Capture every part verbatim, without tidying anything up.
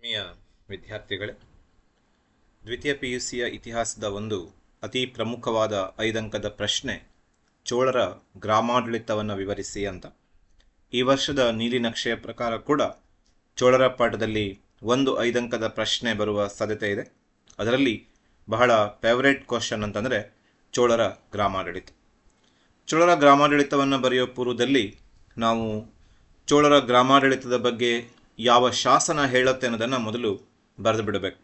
ಆತ್ಮೀಯ ವಿದ್ಯಾರ್ಥಿಗಳೇ, ದ್ವಿತೀಯ ಪಿ ಯು ಸಿಯ ಇತಿಹಾಸದ ಒಂದು ಅತಿ ಪ್ರಮುಖವಾದ ಐದಂಕದ ಪ್ರಶ್ನೆ ಚೋಳರ ಗ್ರಾಮಾಡಳಿತವನ್ನು ವಿವರಿಸಿ ಅಂತ. ಈ ವರ್ಷದ ನೀಲಿನಕ್ಷೆಯ ಪ್ರಕಾರ ಕೂಡ ಚೋಳರ ಪಾಠದಲ್ಲಿ ಒಂದು ಐದಂಕದ ಪ್ರಶ್ನೆ ಬರುವ ಸಾಧ್ಯತೆ ಇದೆ. ಅದರಲ್ಲಿ ಬಹಳ ಫೇವರೇಟ್ ಕ್ವಶನ್ ಅಂತಂದರೆ ಚೋಳರ ಗ್ರಾಮಾಡಳಿತ. ಚೋಳರ ಗ್ರಾಮಾಡಳಿತವನ್ನು ಬರೆಯೋ ಪೂರ್ವದಲ್ಲಿ ನಾವು ಚೋಳರ ಗ್ರಾಮಾಡಳಿತದ ಬಗ್ಗೆ ಯಾವ ಶಾಸನ ಹೇಳುತ್ತೆ ಅನ್ನೋದನ್ನು ಮೊದಲು ಬರೆದು ಬಿಡಬೇಕು.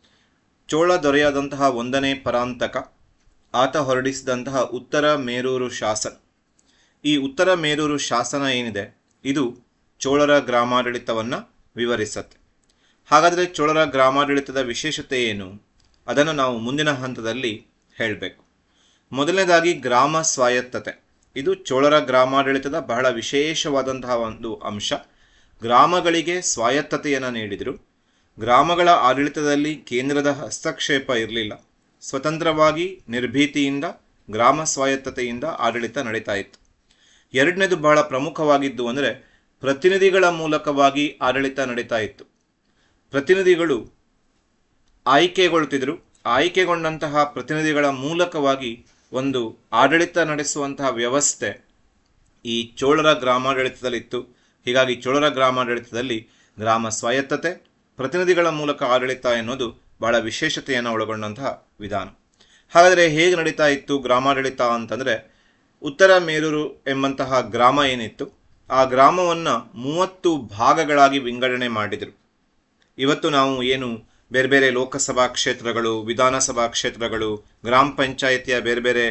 ಚೋಳ ದೊರೆಯಾದಂತಹ ಒಂದನೇ ಪರಾಂತಕ ಆತ ಹೊರಡಿಸಿದಂತಹ ಉತ್ತರ ಮೇರೂರು ಶಾಸನ. ಈ ಉತ್ತರ ಮೇರೂರು ಶಾಸನ ಏನಿದೆ ಇದು ಚೋಳರ ಗ್ರಾಮಾಡಳಿತವನ್ನು ವಿವರಿಸುತ್ತೆ. ಹಾಗಾದರೆ ಚೋಳರ ಗ್ರಾಮಾಡಳಿತದ ವಿಶೇಷತೆ ಏನು ಅದನ್ನು ನಾವು ಮುಂದಿನ ಹಂತದಲ್ಲಿ ಹೇಳಬೇಕು. ಮೊದಲನೇದಾಗಿ ಗ್ರಾಮ ಸ್ವಾಯತ್ತತೆ. ಇದು ಚೋಳರ ಗ್ರಾಮಾಡಳಿತದ ಬಹಳ ವಿಶೇಷವಾದಂತಹ ಒಂದು ಅಂಶ. ಗ್ರಾಮಗಳಿಗೆ ಸ್ವಾಯತ್ತತೆಯನ್ನು ನೀಡಿದರು. ಗ್ರಾಮಗಳ ಆಡಳಿತದಲ್ಲಿ ಕೇಂದ್ರದ ಹಸ್ತಕ್ಷೇಪ ಇರಲಿಲ್ಲ. ಸ್ವತಂತ್ರವಾಗಿ ನಿರ್ಭೀತಿಯಿಂದ ಗ್ರಾಮ ಸ್ವಾಯತ್ತತೆಯಿಂದ ಆಡಳಿತ ನಡೀತಾ ಇತ್ತು. ಎರಡನೇದು ಬಹಳ ಪ್ರಮುಖವಾಗಿದ್ದು ಅಂದರೆ ಪ್ರತಿನಿಧಿಗಳ ಮೂಲಕವಾಗಿ ಆಡಳಿತ ನಡೀತಾ ಇತ್ತು. ಪ್ರತಿನಿಧಿಗಳು ಆಯ್ಕೆಗೊಳ್ತಿದ್ರು. ಆಯ್ಕೆಗೊಂಡಂತಹ ಪ್ರತಿನಿಧಿಗಳ ಮೂಲಕವಾಗಿ ಒಂದು ಆಡಳಿತ ನಡೆಸುವಂತಹ ವ್ಯವಸ್ಥೆ ಈ ಚೋಳರ ಗ್ರಾಮಾಡಳಿತದಲ್ಲಿತ್ತು. ಹೀಗಾಗಿ ಚೋಳರ ಗ್ರಾಮಾಡಳಿತದಲ್ಲಿ ಗ್ರಾಮ ಸ್ವಾಯತ್ತತೆ, ಪ್ರತಿನಿಧಿಗಳ ಮೂಲಕ ಆಡಳಿತ ಎನ್ನುವುದು ಬಹಳ ವಿಶೇಷತೆಯನ್ನು ಒಳಗೊಂಡಂತಹ ವಿಧಾನ. ಹಾಗಾದರೆ ಹೇಗೆ ನಡೀತಾ ಇತ್ತು ಗ್ರಾಮಾಡಳಿತ ಅಂತಂದರೆ, ಉತ್ತರ ಮೇರೂರು ಎಂಬಂತಹ ಗ್ರಾಮ ಏನಿತ್ತು ಆ ಗ್ರಾಮವನ್ನು ಮೂವತ್ತು ಭಾಗಗಳಾಗಿ ವಿಂಗಡಣೆ ಮಾಡಿದರು. ಇವತ್ತು ನಾವು ಏನು ಬೇರೆ ಬೇರೆ ಲೋಕಸಭಾ ಕ್ಷೇತ್ರಗಳು, ವಿಧಾನಸಭಾ ಕ್ಷೇತ್ರಗಳು, ಗ್ರಾಮ ಪಂಚಾಯಿತಿಯ ಬೇರೆ ಬೇರೆ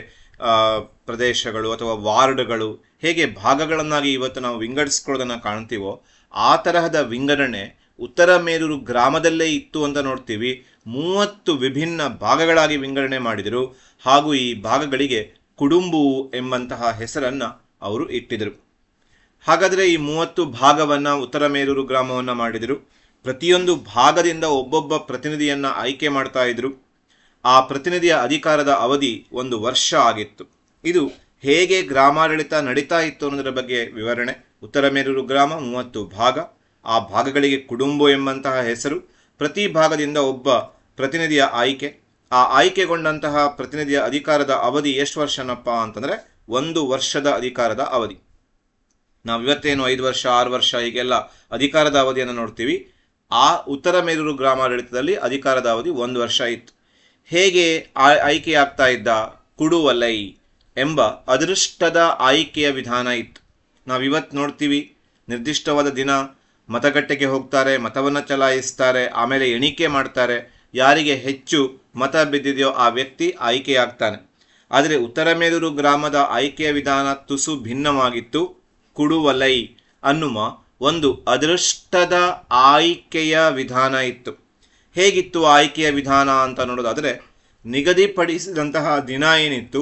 ಪ್ರದೇಶಗಳು ಅಥವಾ ವಾರ್ಡ್ಗಳು ಹೇಗೆ ಭಾಗಗಳನ್ನಾಗಿ ಇವತ್ತು ನಾವು ವಿಂಗಡಿಸ್ಕೊಳ್ಳೋದನ್ನು ಕಾಣ್ತೀವೋ ಆ ತರಹದ ವಿಂಗಡಣೆ ಉತ್ತರ ಮೇರೂರು ಗ್ರಾಮದಲ್ಲೇ ಇತ್ತು ಅಂತ ನೋಡ್ತೀವಿ. ಮೂವತ್ತು ವಿಭಿನ್ನ ಭಾಗಗಳಾಗಿ ವಿಂಗಡಣೆ ಮಾಡಿದರು. ಹಾಗೂ ಈ ಭಾಗಗಳಿಗೆ ಕುಡುಂಬು ಎಂಬಂತಹ ಹೆಸರನ್ನು ಅವರು ಇಟ್ಟಿದರು. ಹಾಗಾದರೆ ಈ ಮೂವತ್ತು ಭಾಗವನ್ನು ಉತ್ತರ ಮೇರೂರು ಗ್ರಾಮವನ್ನು ಮಾಡಿದರು. ಪ್ರತಿಯೊಂದು ಭಾಗದಿಂದ ಒಬ್ಬೊಬ್ಬ ಪ್ರತಿನಿಧಿಯನ್ನು ಆಯ್ಕೆ ಮಾಡ್ತಾ ಇದ್ರು. ಆ ಪ್ರತಿನಿಧಿಯ ಅಧಿಕಾರದ ಅವಧಿ ಒಂದು ವರ್ಷ ಆಗಿತ್ತು. ಇದು ಹೇಗೆ ಗ್ರಾಮಾಡಳಿತ ನಡೀತಾ ಇತ್ತು ಅನ್ನೋದರ ಬಗ್ಗೆ ವಿವರಣೆ. ಉತ್ತರ ಮೇರೂರು ಗ್ರಾಮ ಮೂವತ್ತು ಭಾಗ, ಆ ಭಾಗಗಳಿಗೆ ಕುಡುಂಬು ಎಂಬಂತಹ ಹೆಸರು, ಪ್ರತಿ ಭಾಗದಿಂದ ಒಬ್ಬ ಪ್ರತಿನಿಧಿಯ ಆಯ್ಕೆ. ಆ ಆಯ್ಕೆಗೊಂಡಂತಹ ಪ್ರತಿನಿಧಿಯ ಅಧಿಕಾರದ ಅವಧಿ ಎಷ್ಟು ವರ್ಷನಪ್ಪ ಅಂತಂದರೆ ಒಂದು ವರ್ಷದ ಅಧಿಕಾರದ ಅವಧಿ. ನಾವು ಇವತ್ತೇನು ಐದು ವರ್ಷ ಆರು ವರ್ಷ ಹೀಗೆಲ್ಲ ಅಧಿಕಾರದ ಅವಧಿಯನ್ನು ನೋಡ್ತೀವಿ. ಆ ಉತ್ತರ ಮೇರೂರು ಗ್ರಾಮಾಡಳಿತದಲ್ಲಿ ಅಧಿಕಾರದ ಅವಧಿ ಒಂದು ವರ್ಷ ಇತ್ತು. ಹೇಗೆ ಆಯ್ಕೆಯಾಗ್ತಾ ಇದ್ದ? ಕುಡುವಲೈ ಎಂಬ ಅದೃಷ್ಟದ ಆಯ್ಕೆಯ ವಿಧಾನ ಇತ್ತು. ನಾವಿವತ್ತು ನೋಡ್ತೀವಿ, ನಿರ್ದಿಷ್ಟವಾದ ದಿನ ಮತಗಟ್ಟೆಗೆ ಹೋಗ್ತಾರೆ, ಮತವನ್ನು ಚಲಾಯಿಸ್ತಾರೆ, ಆಮೇಲೆ ಎಣಿಕೆ ಮಾಡ್ತಾರೆ. ಯಾರಿಗೆ ಹೆಚ್ಚು ಮತ ಬಿದ್ದಿದೆಯೋ ಆ ವ್ಯಕ್ತಿ ಆಯ್ಕೆಯಾಗ್ತಾನೆ. ಆದರೆ ಉತ್ತರ ಮೇರೂರು ಗ್ರಾಮದ ಆಯ್ಕೆಯ ವಿಧಾನ ತುಸು ಭಿನ್ನವಾಗಿತ್ತು. ಕುಡುವಲೈ ಅನ್ನುವ ಒಂದು ಅದೃಷ್ಟದ ಆಯ್ಕೆಯ ವಿಧಾನ ಇತ್ತು. ಹೇಗಿತ್ತು ಆಯ್ಕೆಯ ವಿಧಾನ ಅಂತ ನೋಡೋದಾದರೆ, ನಿಗದಿಪಡಿಸಿದಂತಹ ದಿನ ಏನಿತ್ತು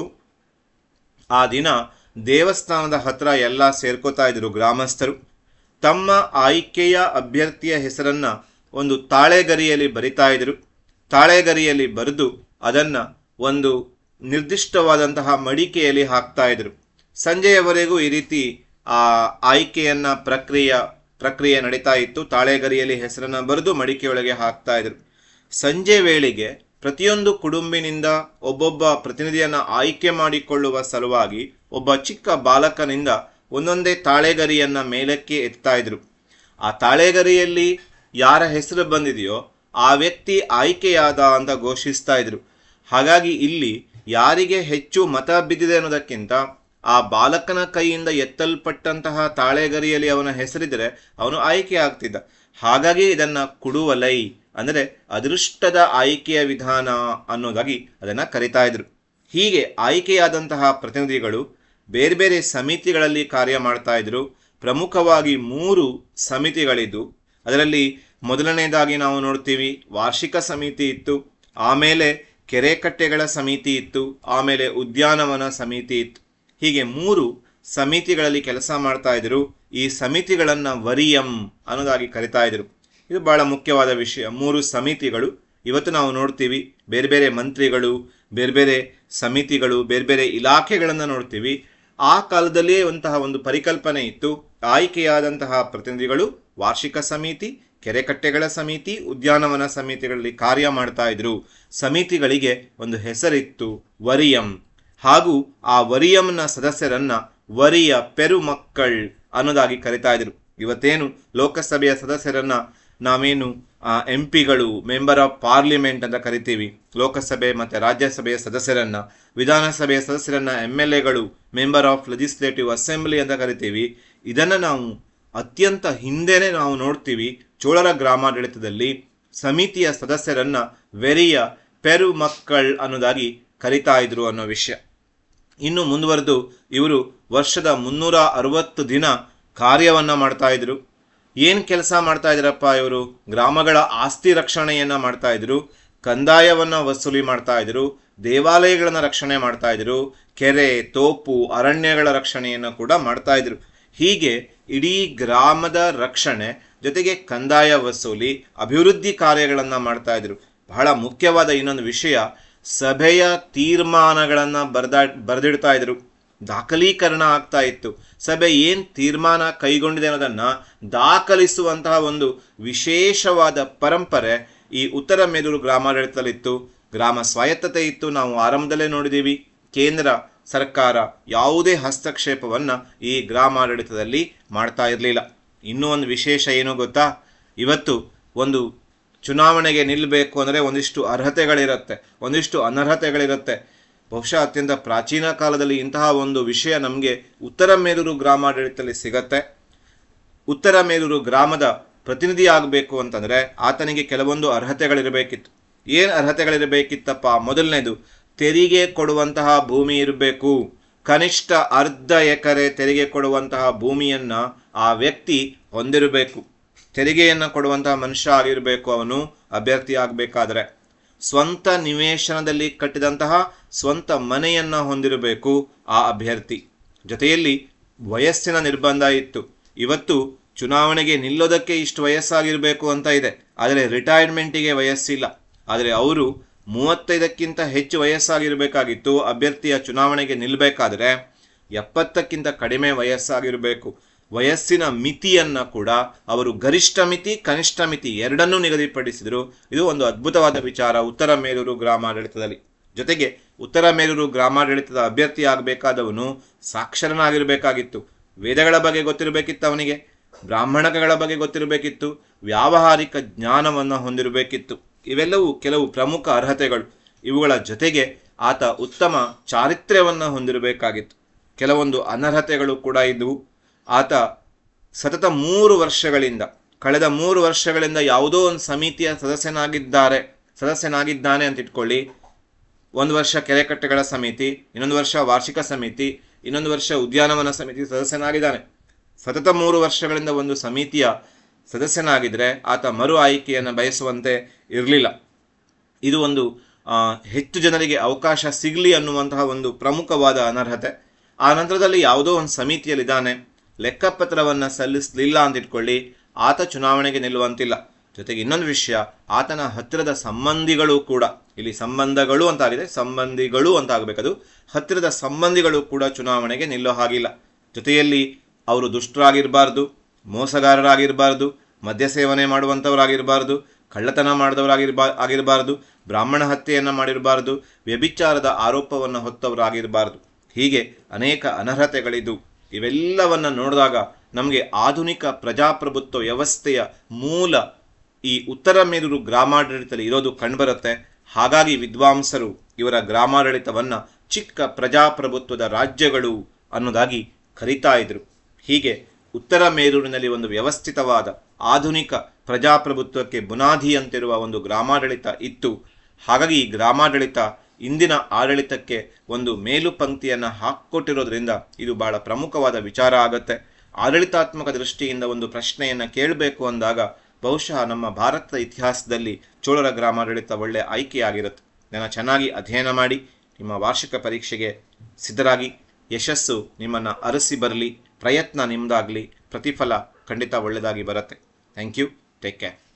ಆ ದಿನ ದೇವಸ್ಥಾನದ ಹತ್ರ ಎಲ್ಲ ಸೇರ್ಕೋತಾ ಇದ್ರು ಗ್ರಾಮಸ್ಥರು. ತಮ್ಮ ಆಯ್ಕೆಯ ಅಭ್ಯರ್ಥಿಯ ಹೆಸರನ್ನು ಒಂದು ತಾಳೆಗರಿಯಲ್ಲಿ ಬರಿತಾ ಇದ್ರು. ತಾಳೆಗರಿಯಲ್ಲಿ ಬರೆದು ಅದನ್ನು ಒಂದು ನಿರ್ದಿಷ್ಟವಾದಂತಹ ಮಡಿಕೆಯಲ್ಲಿ ಹಾಕ್ತಾ ಇದ್ರು. ಸಂಜೆಯವರೆಗೂ ಈ ರೀತಿ ಆ ಆಯ್ಕೆಯನ್ನ ಪ್ರಕ್ರಿಯೆ ಪ್ರಕ್ರಿಯೆ ನಡೀತಾ ಇತ್ತು. ತಾಳೆಗರಿಯಲ್ಲಿ ಹೆಸರನ್ನು ಬರೆದು ಮಡಿಕೆಯೊಳಗೆ ಹಾಕ್ತಾ ಇದ್ರು. ಸಂಜೆ ವೇಳೆಗೆ ಪ್ರತಿಯೊಂದು ಕುಟುಂಬಿನಿಂದ ಒಬ್ಬೊಬ್ಬ ಪ್ರತಿನಿಧಿಯನ್ನು ಆಯ್ಕೆ ಮಾಡಿಕೊಳ್ಳುವ ಸಲುವಾಗಿ ಒಬ್ಬ ಚಿಕ್ಕ ಬಾಲಕನಿಂದ ಒಂದೊಂದೇ ತಾಳೆಗರಿಯನ್ನು ಮೇಲಕ್ಕೆ ಎತ್ತಾ ಇದ್ರು. ಆ ತಾಳೆಗರಿಯಲ್ಲಿ ಯಾರ ಹೆಸರು ಬಂದಿದೆಯೋ ಆ ವ್ಯಕ್ತಿ ಆಯ್ಕೆಯಾದ ಅಂತ ಘೋಷಿಸ್ತಾ ಇದ್ರು. ಹಾಗಾಗಿ ಇಲ್ಲಿ ಯಾರಿಗೆ ಹೆಚ್ಚು ಮತ ಬಿದ್ದಿದೆ ಅನ್ನೋದಕ್ಕಿಂತ ಆ ಬಾಲಕನ ಕೈಯಿಂದ ಎತ್ತಲ್ಪಟ್ಟಂತಹ ತಾಳೆಗರಿಯಲ್ಲಿ ಅವನ ಹೆಸರಿದ್ದರೆ ಅವನು ಆಯ್ಕೆ ಆಗ್ತಿದ್ದ. ಹಾಗಾಗಿ ಇದನ್ನು ಕುಡುವಲೈ ಅಂದರೆ ಅದೃಷ್ಟದ ಆಯ್ಕೆಯ ವಿಧಾನ ಅನ್ನೋದಾಗಿ ಅದನ್ನು ಕರಿತಾ ಇದ್ರು. ಹೀಗೆ ಆಯ್ಕೆಯಾದಂತಹ ಪ್ರತಿನಿಧಿಗಳು ಬೇರೆ ಬೇರೆ ಸಮಿತಿಗಳಲ್ಲಿ ಕಾರ್ಯ ಮಾಡ್ತಾ ಇದ್ರು. ಪ್ರಮುಖವಾಗಿ ಮೂರು ಸಮಿತಿಗಳಿದ್ದು, ಅದರಲ್ಲಿ ಮೊದಲನೇದಾಗಿ ನಾವು ನೋಡ್ತೀವಿ ವಾರ್ಷಿಕ ಸಮಿತಿ ಇತ್ತು, ಆಮೇಲೆ ಕೆರೆ ಕಟ್ಟೆಗಳ ಸಮಿತಿ ಇತ್ತು, ಆಮೇಲೆ ಉದ್ಯಾನವನ ಸಮಿತಿ ಇತ್ತು. ಹೀಗೆ ಮೂರು ಸಮಿತಿಗಳಲ್ಲಿ ಕೆಲಸ ಮಾಡ್ತಾ ಇದ್ರು. ಈ ಸಮಿತಿಗಳನ್ನು ವರಿಯಂ ಅನ್ನೋದಾಗಿ ಕರಿತಾ ಇದ್ರು. ಇದು ಬಹಳ ಮುಖ್ಯವಾದ ವಿಷಯ. ಮೂರು ಸಮಿತಿಗಳು ಇವತ್ತು ನಾವು ನೋಡ್ತೀವಿ. ಬೇರೆ ಬೇರೆ ಮಂತ್ರಿಗಳು, ಬೇರೆ ಬೇರೆ ಸಮಿತಿಗಳು, ಬೇರೆ ಬೇರೆ ಇಲಾಖೆಗಳನ್ನು ನೋಡ್ತೀವಿ. ಆ ಕಾಲದಲ್ಲಿಯೇ ಅಂತಹ ಒಂದು ಪರಿಕಲ್ಪನೆ ಇತ್ತು. ಆಯ್ಕೆಯಾದಂತಹ ಪ್ರತಿನಿಧಿಗಳು ವಾರ್ಷಿಕ ಸಮಿತಿ, ಕೆರೆಕಟ್ಟೆಗಳ ಸಮಿತಿ, ಉದ್ಯಾನವನ ಸಮಿತಿಗಳಲ್ಲಿ ಕಾರ್ಯ ಮಾಡ್ತಾ ಇದ್ರು. ಸಮಿತಿಗಳಿಗೆ ಒಂದು ಹೆಸರಿತ್ತು, ವರಿಯಂ. ಹಾಗೂ ಆ ವರಿಯಂನ ಸದಸ್ಯರನ್ನ ವರಿಯ ಪೆರುಮಕ್ಕಳ್ ಅನ್ನೋದಾಗಿ ಕರಿತಾ ಇದ್ರು. ಇವತ್ತೇನು ಲೋಕಸಭೆಯ ಸದಸ್ಯರನ್ನ ನಾವೇನು ಎಂ ಪಿಗಳು, ಮೆಂಬರ್ ಆಫ್ ಪಾರ್ಲಿಮೆಂಟ್ ಅಂತ ಕರಿತೀವಿ, ಲೋಕಸಭೆ ಮತ್ತು ರಾಜ್ಯಸಭೆಯ ಸದಸ್ಯರನ್ನ, ವಿಧಾನಸಭೆಯ ಸದಸ್ಯರನ್ನ ಎಮ್ ಎಲ್ ಎಗಳು, ಮೆಂಬರ್ ಆಫ್ ಲೆಜಿಸ್ಲೇಟಿವ್ ಅಸೆಂಬ್ಲಿ ಅಂತ ಕರಿತೀವಿ. ಇದನ್ನು ನಾವು ಅತ್ಯಂತ ಹಿಂದೆನೇ ನಾವು ನೋಡ್ತೀವಿ. ಚೋಳರ ಗ್ರಾಮಾಡಳಿತದಲ್ಲಿ ಸಮಿತಿಯ ಸದಸ್ಯರನ್ನ ವೆರಿಯ ಪೆರುಮಕ್ಕಳ್ ಅನ್ನೋದಾಗಿ ಕರಿತಾ ಇದ್ರು ಅನ್ನೋ ವಿಷಯ. ಇನ್ನು ಮುಂದುವರೆದು ಇವರು ವರ್ಷದ ಮುನ್ನೂರ ಅರವತ್ತು ದಿನ ಕಾರ್ಯವನ್ನ ಮಾಡ್ತಾ ಇದ್ರು. ಏನ್ ಕೆಲಸ ಮಾಡ್ತಾ ಇದ್ರಪ್ಪ ಇವರು? ಗ್ರಾಮಗಳ ಆಸ್ತಿ ರಕ್ಷಣೆಯನ್ನ ಮಾಡ್ತಾ ಇದ್ರು, ಕಂದಾಯವನ್ನ ವಸೂಲಿ ಮಾಡ್ತಾ ಇದ್ರು, ದೇವಾಲಯಗಳನ್ನ ರಕ್ಷಣೆ ಮಾಡ್ತಾ ಇದ್ರು, ಕೆರೆ, ತೋಪು, ಅರಣ್ಯಗಳ ರಕ್ಷಣೆಯನ್ನು ಕೂಡ ಮಾಡ್ತಾ ಇದ್ರು. ಹೀಗೆ ಇಡೀ ಗ್ರಾಮದ ರಕ್ಷಣೆ ಜೊತೆಗೆ ಕಂದಾಯ ವಸೂಲಿ, ಅಭಿವೃದ್ಧಿ ಕಾರ್ಯಗಳನ್ನ ಮಾಡ್ತಾ ಇದ್ರು. ಬಹಳ ಮುಖ್ಯವಾದ ಇನ್ನೊಂದು ವಿಷಯ, ಸಭೆಯ ತೀರ್ಮಾನಗಳನ್ನ ಬರ್ದಾ ಬರೆದಿಡ್ತಾ ಇದ್ರು. ದಾಖಲೀಕರಣ ಆಗ್ತಾ ಇತ್ತು. ಸಭೆ ಏನ್ ತೀರ್ಮಾನ ಕೈಗೊಂಡಿದೆ ಅನ್ನೋದನ್ನ ದಾಖಲಿಸುವಂತಹ ಒಂದು ವಿಶೇಷವಾದ ಪರಂಪರೆ ಈ ಉತ್ತರ ಮೇಲೂರು ಗ್ರಾಮಾಡಳಿತದಲ್ಲಿತ್ತು. ಗ್ರಾಮ ಸ್ವಾಯತ್ತತೆ ಇತ್ತು. ನಾವು ಆರಂಭದಲ್ಲೇ ನೋಡಿದ್ದೀವಿ, ಕೇಂದ್ರ ಸರ್ಕಾರ ಯಾವುದೇ ಹಸ್ತಕ್ಷೇಪವನ್ನ ಈ ಗ್ರಾಮಾಡಳಿತದಲ್ಲಿ ಮಾಡ್ತಾ ಇರಲಿಲ್ಲ. ಇನ್ನೂ ಒಂದು ವಿಶೇಷ ಏನು ಗೊತ್ತಾ? ಇವತ್ತು ಒಂದು ಚುನಾವಣೆಗೆ ನಿಲ್ಲಬೇಕು ಅಂದರೆ ಒಂದಿಷ್ಟು ಅರ್ಹತೆಗಳಿರುತ್ತೆ, ಒಂದಿಷ್ಟು ಅನರ್ಹತೆಗಳಿರುತ್ತೆ. ಬಹುಶಃ ಅತ್ಯಂತ ಪ್ರಾಚೀನ ಕಾಲದಲ್ಲಿ ಇಂತಹ ಒಂದು ವಿಷಯ ನಮಗೆ ಉತ್ತರ ಮೇಲೂರು ಗ್ರಾಮಾಡಳಿತದಲ್ಲಿ ಸಿಗತ್ತೆ. ಉತ್ತರ ಮೇಲೂರು ಗ್ರಾಮದ ಪ್ರತಿನಿಧಿ ಆಗಬೇಕು ಅಂತಂದರೆ ಆತನಿಗೆ ಕೆಲವೊಂದು ಅರ್ಹತೆಗಳಿರಬೇಕಿತ್ತು. ಏನು ಅರ್ಹತೆಗಳಿರಬೇಕಿತ್ತಪ್ಪ? ಮೊದಲನೇದು, ತೆರಿಗೆ ಕೊಡುವಂತಹ ಭೂಮಿ ಇರಬೇಕು. ಕನಿಷ್ಠ ಅರ್ಧ ಎಕರೆ ತೆರಿಗೆ ಕೊಡುವಂತಹ ಭೂಮಿಯನ್ನ ಆ ವ್ಯಕ್ತಿ ಹೊಂದಿರಬೇಕು. ತೆರಿಗೆಯನ್ನು ಕೊಡುವಂತಹ ಮನುಷ್ಯ ಆಗಿರಬೇಕು ಅವನು ಅಭ್ಯರ್ಥಿ ಆಗಬೇಕಾದ್ರೆ. ಸ್ವಂತ ನಿವೇಶನದಲ್ಲಿ ಕಟ್ಟಿದಂತಹ ಸ್ವಂತ ಮನೆಯನ್ನ ಹೊಂದಿರಬೇಕು ಆ ಅಭ್ಯರ್ಥಿ. ಜೊತೆಯಲ್ಲಿ ವಯಸ್ಸಿನ ನಿರ್ಬಂಧ ಇತ್ತು. ಇವತ್ತು ಚುನಾವಣೆಗೆ ನಿಲ್ಲೋದಕ್ಕೆ ಇಷ್ಟು ವಯಸ್ಸಾಗಿರಬೇಕು ಅಂತ ಇದೆ, ಆದರೆ ರಿಟೈರ್ಮೆಂಟಿಗೆ ವಯಸ್ಸಿಲ್ಲ. ಆದರೆ ಅವರು ಮೂವತ್ತೈದಕ್ಕಿಂತ ಹೆಚ್ಚು ವಯಸ್ಸಾಗಿರಬೇಕಾಗಿತ್ತು. ಅಭ್ಯರ್ಥಿಯ ಚುನಾವಣೆಗೆ ನಿಲ್ಲಬೇಕಾದ್ರೆ ಎಪ್ಪತ್ತಕ್ಕಿಂತ ಕಡಿಮೆ ವಯಸ್ಸಾಗಿರಬೇಕು. ವಯಸ್ಸಿನ ಮಿತಿಯನ್ನ ಕೂಡ ಅವರು ಗರಿಷ್ಠ ಮಿತಿ, ಕನಿಷ್ಠ ಮಿತಿ ಎರಡನ್ನೂ ನಿಗದಿಪಡಿಸಿದರು. ಇದು ಒಂದು ಅದ್ಭುತವಾದ ವಿಚಾರ ಉತ್ತರ ಮೇಲೂರು ಗ್ರಾಮಾಡಳಿತದಲ್ಲಿ. ಜೊತೆಗೆ ಉತ್ತರ ಮೇಲೂರು ಗ್ರಾಮಾಡಳಿತದ ಅಭ್ಯರ್ಥಿ ಆಗಬೇಕಾದವನು ಸಾಕ್ಷರನಾಗಿರಬೇಕಾಗಿತ್ತು. ವೇದಗಳ ಬಗ್ಗೆ ಗೊತ್ತಿರಬೇಕಿತ್ತು ಅವನಿಗೆ, ಬ್ರಾಹ್ಮಣಗಳ ಬಗ್ಗೆ ಗೊತ್ತಿರಬೇಕಿತ್ತು, ವ್ಯಾವಹಾರಿಕ ಜ್ಞಾನವನ್ನು ಹೊಂದಿರಬೇಕಿತ್ತು. ಇವೆಲ್ಲವೂ ಕೆಲವು ಪ್ರಮುಖ ಅರ್ಹತೆಗಳು. ಇವುಗಳ ಜೊತೆಗೆ ಆತ ಉತ್ತಮ ಚಾರಿತ್ರ್ಯವನ್ನು ಹೊಂದಿರಬೇಕಾಗಿತ್ತು. ಕೆಲವೊಂದು ಅನರ್ಹತೆಗಳು ಕೂಡ ಇದ್ದವು. ಆತ ಸತತ ಮೂರು ವರ್ಷಗಳಿಂದ ಕಳೆದ ಮೂರು ವರ್ಷಗಳಿಂದ ಯಾವುದೋ ಒಂದು ಸಮಿತಿಯ ಸದಸ್ಯನಾಗಿದ್ದಾರೆ ಸದಸ್ಯನಾಗಿದ್ದಾನೆ ಅಂತ ಇಟ್ಕೊಳ್ಳಿ. ಒಂದು ವರ್ಷ ಕೆರೆಕಟ್ಟೆಗಳ ಸಮಿತಿ, ಇನ್ನೊಂದು ವರ್ಷ ವಾರ್ಷಿಕ ಸಮಿತಿ, ಇನ್ನೊಂದು ವರ್ಷ ಉದ್ಯಾನವನ ಸಮಿತಿ ಸದಸ್ಯನಾಗಿದ್ದಾನೆ. ಸತತ ಮೂರು ವರ್ಷಗಳಿಂದ ಒಂದು ಸಮಿತಿಯ ಸದಸ್ಯನಾಗಿದ್ರೆ ಆತ ಮರು ಆಯ್ಕೆಯನ್ನು ಬಯಸುವಂತೆ ಇರಲಿಲ್ಲ. ಇದು ಒಂದು ಹೆಚ್ಚು ಜನರಿಗೆ ಅವಕಾಶ ಸಿಗಲಿ ಅನ್ನುವಂತಹ ಒಂದು ಪ್ರಮುಖವಾದ ಅನರ್ಹತೆ. ಆ ನಂತರದಲ್ಲಿ ಯಾವುದೋ ಒಂದು ಸಮಿತಿಯಲ್ಲಿದ್ದಾನೆ, ಲೆಕ್ಕಪತ್ರವನ್ನು ಸಲ್ಲಿಸಲಿಲ್ಲ ಅಂತ ಇಟ್ಕೊಳ್ಳಿ, ಆತ ಚುನಾವಣೆಗೆ ನಿಲ್ಲುವಂತಿಲ್ಲ. ಜೊತೆಗೆ ಇನ್ನೊಂದು ವಿಷಯ, ಆತನ ಹತ್ತಿರದ ಸಂಬಂಧಿಗಳು ಕೂಡ, ಇಲ್ಲಿ ಸಂಬಂಧಗಳು ಅಂತ ಆಗಿದೆ, ಸಂಬಂಧಿಗಳು ಅಂತ ಆಗಬೇಕದು, ಹತ್ತಿರದ ಸಂಬಂಧಿಗಳು ಕೂಡ ಚುನಾವಣೆಗೆ ನಿಲ್ಲೋ ಹಾಗಿಲ್ಲ. ಜೊತೆಯಲ್ಲಿ ಅವರು ದುಷ್ಟರಾಗಿರಬಾರ್ದು, ಮೋಸಗಾರರಾಗಿರಬಾರ್ದು, ಮದ್ಯ ಸೇವನೆ ಮಾಡುವಂಥವರಾಗಿರಬಾರ್ದು, ಕಳ್ಳತನ ಮಾಡಿದವರಾಗಿರ್ಬಾ ಆಗಿರಬಾರ್ದು ಬ್ರಾಹ್ಮಣ ಹತ್ಯೆಯನ್ನು ಮಾಡಿರಬಾರ್ದು, ವ್ಯಭಿಚಾರದ ಆರೋಪವನ್ನು ಹೊತ್ತವರಾಗಿರಬಾರ್ದು. ಹೀಗೆ ಅನೇಕ ಅನರ್ಹತೆಗಳಿದ್ದು ಇವೆಲ್ಲವನ್ನು ನೋಡಿದಾಗ ನಮಗೆ ಆಧುನಿಕ ಪ್ರಜಾಪ್ರಭುತ್ವ ವ್ಯವಸ್ಥೆಯ ಮೂಲ ಈ ಉತ್ತರ ಮೇಲೂರು ಗ್ರಾಮಾಡಳಿತದಲ್ಲಿ ಇರೋದು ಕಂಡುಬರುತ್ತೆ. ಹಾಗಾಗಿ ವಿದ್ವಾಂಸರು ಇವರ ಗ್ರಾಮಾಡಳಿತವನ್ನು ಚಿಕ್ಕ ಪ್ರಜಾಪ್ರಭುತ್ವದ ರಾಜ್ಯಗಳು ಅನ್ನೋದಾಗಿ ಕರೀತಾ ಇದ್ರು. ಹೀಗೆ ಉತ್ತರ ಮೇಲೂರಿನಲ್ಲಿ ಒಂದು ವ್ಯವಸ್ಥಿತವಾದ ಆಧುನಿಕ ಪ್ರಜಾಪ್ರಭುತ್ವಕ್ಕೆ ಬುನಾದಿಯಂತಿರುವ ಒಂದು ಗ್ರಾಮಾಡಳಿತ ಇತ್ತು. ಹಾಗಾಗಿ ಈ ಗ್ರಾಮಾಡಳಿತ ಇಂದಿನ ಆಡಳಿತಕ್ಕೆ ಒಂದು ಮೇಲು ಪಂಕ್ತಿಯನ್ನು ಹಾಕ್ಕೊಟ್ಟಿರೋದ್ರಿಂದ ಇದು ಬಹಳ ಪ್ರಮುಖವಾದ ವಿಚಾರ ಆಗತ್ತೆ. ಆಡಳಿತಾತ್ಮಕ ದೃಷ್ಟಿಯಿಂದ ಒಂದು ಪ್ರಶ್ನೆಯನ್ನು ಕೇಳಬೇಕು ಅಂದಾಗ ಬಹುಶಃ ನಮ್ಮ ಭಾರತದ ಇತಿಹಾಸದಲ್ಲಿ ಚೋಳರ ಗ್ರಾಮಾಡಳಿತ ಒಳ್ಳೆಯ ಆಯ್ಕೆಯಾಗಿರುತ್ತೆ. ಇದನ್ನು ಚೆನ್ನಾಗಿ ಅಧ್ಯಯನ ಮಾಡಿ ನಿಮ್ಮ ವಾರ್ಷಿಕ ಪರೀಕ್ಷೆಗೆ ಸಿದ್ಧರಾಗಿ. ಯಶಸ್ಸು ನಿಮ್ಮನ್ನು ಅರಸಿ ಬರಲಿ, ಪ್ರಯತ್ನ ನಿಮ್ಮದಾಗಲಿ, ಪ್ರತಿಫಲ ಖಂಡಿತ ಒಳ್ಳೆಯದಾಗಿ ಬರುತ್ತೆ. Thank you. Take care.